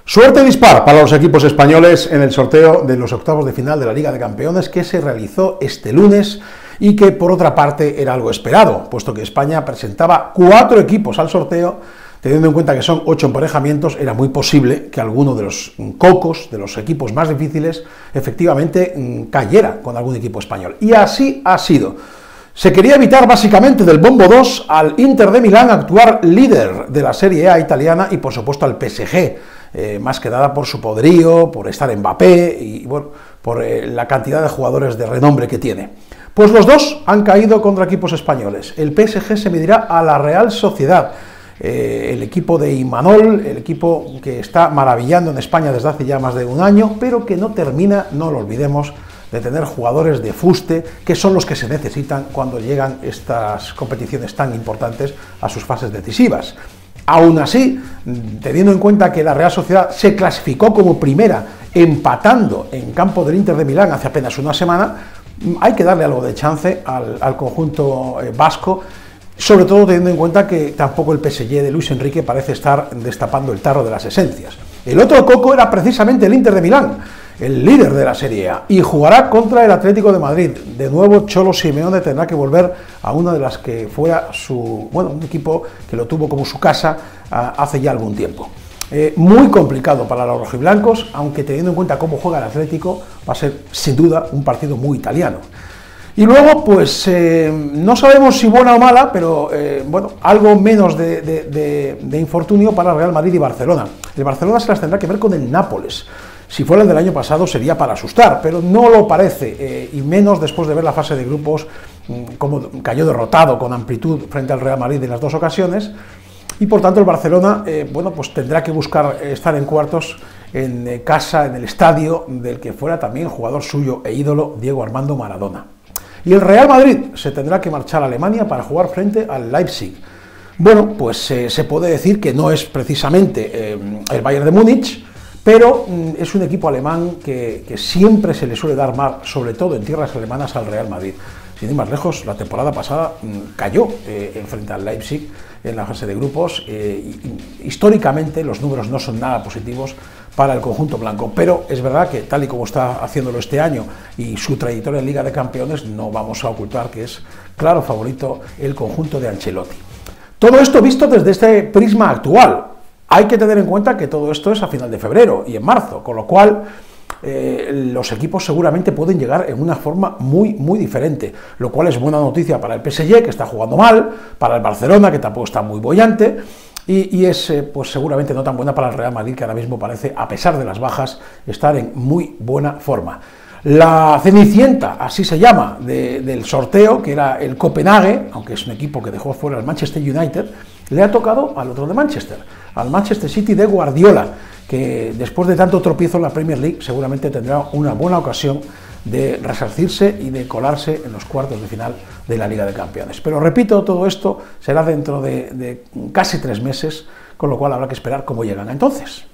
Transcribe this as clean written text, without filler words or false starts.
Suerte dispar para los equipos españoles en el sorteo de los octavos de final de la Liga de Campeones que se realizó este lunes y que por otra parte era algo esperado, puesto que España presentaba 4 equipos al sorteo. Teniendo en cuenta que son 8 emparejamientos, era muy posible que alguno de los cocos, de los equipos más difíciles, efectivamente cayera con algún equipo español. Y así ha sido. Se quería evitar básicamente del bombo 2 al Inter de Milán actuar líder de la Serie A italiana y por supuesto al PSG, más que nada por su poderío, por estar Mbappé y bueno, por la cantidad de jugadores de renombre que tiene. Pues los dos han caído contra equipos españoles. El PSG se medirá a la Real Sociedad, el equipo de Imanol, el equipo que está maravillando en España desde hace ya más de un año, pero que no termina, no lo olvidemos, de tener jugadores de fuste, que son los que se necesitan cuando llegan estas competiciones tan importantes a sus fases decisivas. Aún así, teniendo en cuenta que la Real Sociedad se clasificó como primera, empatando en campo del Inter de Milán hace apenas una semana, hay que darle algo de chance al conjunto vasco, sobre todo teniendo en cuenta que tampoco el PSG de Luis Enrique parece estar destapando el tarro de las esencias. El otro coco era precisamente el Inter de Milán, el líder de la Serie A, y jugará contra el Atlético de Madrid. De nuevo, Cholo Simeone tendrá que volver a una de las que fuera un equipo que lo tuvo como su casa hace ya algún tiempo. Muy complicado para los rojiblancos, aunque teniendo en cuenta cómo juega el Atlético, va a ser sin duda un partido muy italiano. Y luego, pues, no sabemos si buena o mala, pero bueno, algo menos de infortunio para Real Madrid y Barcelona. El Barcelona se las tendrá que ver con el Nápoles. Si fuera el del año pasado sería para asustar, pero no lo parece, y menos después de ver la fase de grupos, como cayó derrotado con amplitud frente al Real Madrid en las dos ocasiones, y por tanto el Barcelona, bueno, pues tendrá que buscar estar en cuartos en casa, en el estadio del que fuera también jugador suyo e ídolo, Diego Armando Maradona. Y el Real Madrid se tendrá que marchar a Alemania para jugar frente al Leipzig. Bueno, pues se puede decir que no es precisamente el Bayern de Múnich, pero es un equipo alemán que siempre se le suele dar mal, sobre todo en tierras alemanas, al Real Madrid. Sin ir más lejos, la temporada pasada cayó frente al Leipzig en la fase de grupos. Históricamente los números no son nada positivos para el conjunto blanco, pero es verdad que tal y como está haciéndolo este año y su trayectoria en Liga de Campeones, no vamos a ocultar que es claro favorito el conjunto de Ancelotti. Todo esto visto desde este prisma actual. Hay que tener en cuenta que todo esto es a final de febrero y en marzo, con lo cual los equipos seguramente pueden llegar en una forma muy diferente, lo cual es buena noticia para el PSG, que está jugando mal, para el Barcelona, que tampoco está muy boyante, y es pues seguramente no tan buena para el Real Madrid, que ahora mismo parece, a pesar de las bajas, estar en muy buena forma. La Cenicienta, así se llama, del sorteo, que era el Copenhague, aunque es un equipo que dejó fuera al Manchester United, le ha tocado al otro de Manchester, al Manchester City de Guardiola, que después de tanto tropiezo en la Premier League seguramente tendrá una buena ocasión de resarcirse y de colarse en los cuartos de final de la Liga de Campeones. Pero repito, todo esto será dentro de casi 3 meses, con lo cual habrá que esperar cómo llegan entonces.